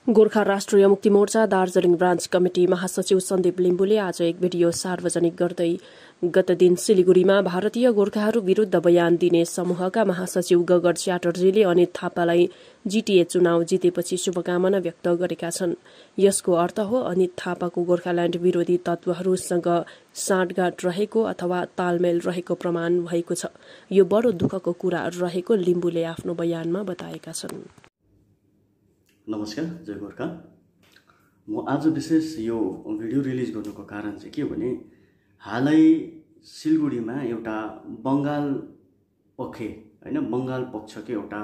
गोर्खा राष्ट्रिय Mukti Morcha Darjeeling branch committee महासचिव सन्दीप लिम्बुले आज एक भिडियो सार्वजनिक गर्दै गत दिन सिलिगुड़ीमा भारतीय गोर्खाहरू विरूद्ध बयान दिने समूहका महासचिव गगन च्याटर्जीले अनित थापालाई जीटीए चुनाव जितेपछि शुभकामना व्यक्त गरेका छन्। यसको अर्थ हो अनित थापाको गोर्खाल्याण्ड विरोधी तत्वहरूसँग साँठगाँठ रहेको अथवा तालमेल रहेको प्रमाण भएको छ। यो बडो दुःखको कुरा रहेको लिम्बुले आफ्नो बयानमा बताएका छन्। नमस्कार, जय गोर्खा। म आज विशेष यो भिडियो रिलिज गर्नुको कारण चाहिँ के हो भने हालै सिलगढीमा एउटा बंगाल पक्षको एउटा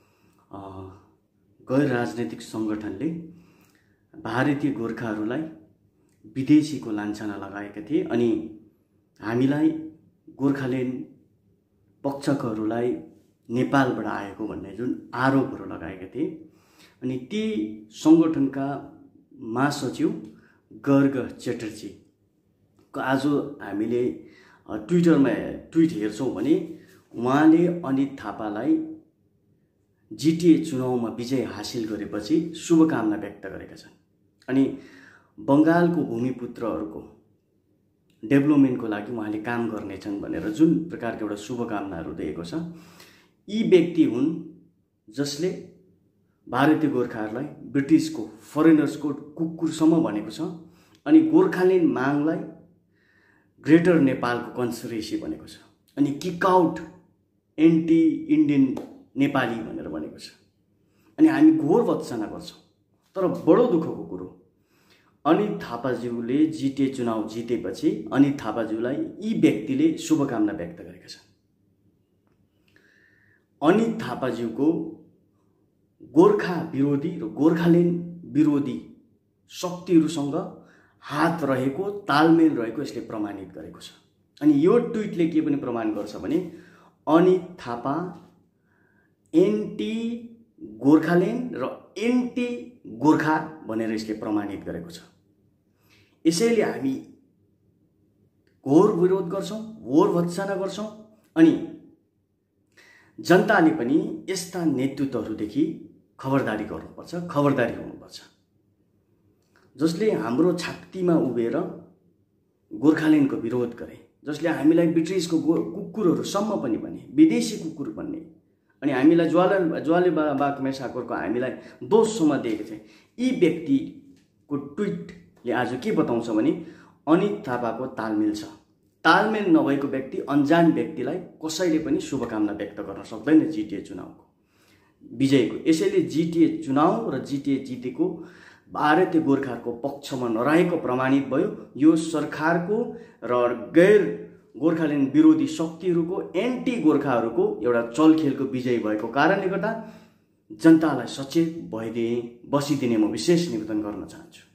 गैर राजनैतिक संगठनले भारतीय गोर्खाहरूलाई विदेशीको लान्छना लगाएका थिए अनि हामीलाई गोर्खाल्यान्ड पक्षकहरूलाई नेपालबाट आएको भन्ने जुन आरोपहरू लगाएका थिए अनि ती संगठनका महासचिव गगन च्याटर्जी को आज हामीले ट्विटरमा ट्विट हेर्छौं भने उहाँले अनित थापालाई जीटीए चुनावमा विजय हासिल गरेपछि शुभकामना व्यक्त गरेका छन् अनि बंगालको भूमिपुत्रहरूको डेभलपमेन्टको लागि उहाँले काम गर्नेछन् भनेर जुन प्रकारको एउटा शुभकामनाहरू दिएको छ। यी व्यक्ति हुन् जसले भारतीय गोर्खाहरूलाई ब्रिटिसको फरेनर्सको कुकुरसम्म भनेको छ अनि गोर्खाल्यान्ड मागलाई ग्रेटर नेपालको कन्स्पिरेसी भनेको छ अनि kick out anti Indian Nepali भनेर भनेको छ अनि हामी घोर भत्सना गर्छौं। तर बडो दुःखको कुरो अनित थापाज्यूले जीटीए चुनाव जितेपछि अनित थापाज्यूलाई यी व्यक्तिले शुभकामना व्यक्त गरेका छन्। अनित थापाज्यूको गोर्खा विरोधी र गोर्खाल्यान्ड विरोधी शक्तिहरूसँग हात रहेको तालमेल रहेको यसले प्रमाणित गरेको छ अनि यो ट्विटले के पनि प्रमाण गर्छ भने अनित थापा एन्टी गोर्खाल्यान्ड र एन्टी गोर्खा भनेर यसले प्रमाणित गरेको छ। यसैले हामी घोर विरोध गर्छौं, घोर भत्सना गर्छौं अनि जनताले पनि यस्ता नेतृत्वहरूदेखि खबरदारी गर्नुपर्छ, खबरदारी हुनुपर्छ जसले हाम्रो छातीमा उभिएर गोर्खाल्यान्डको विरोध गरे, जसले हामीलाई ब्रिटिसको कुकुरहरूसम्म पनि भने, विदेशी कुकुर भन्ने अनि हामीलाई ज्वाले बाघमेसाकोरको हामीलाई दोषसम्म दिएको छ। यी व्यक्तिको ट्विटले आज के बताउँछ भने अनित थापाको तालमेल छ। तालमेल नभएको व्यक्ति अनजान व्यक्तिलाई कसैले पनि शुभकामना व्यक्त गर्न सक्दैन जीटीए चुनावको विजयको। यसैले जीटीए चुनाव र जीटीए जितेको भारतीय गोर्खाहरूको पक्षमा नरहेको प्रमाणित भयो। यो सरकारको र गैर गोर्खाल्यान्ड विरोधी शक्तिहरूको एन्टी गोर्खाहरूको एउटा चलखेलको विजय भएको कारणले गर्दा जनतालाई सचेत बसिदिने म विशेष निवेदन गर्न चाहन्छु।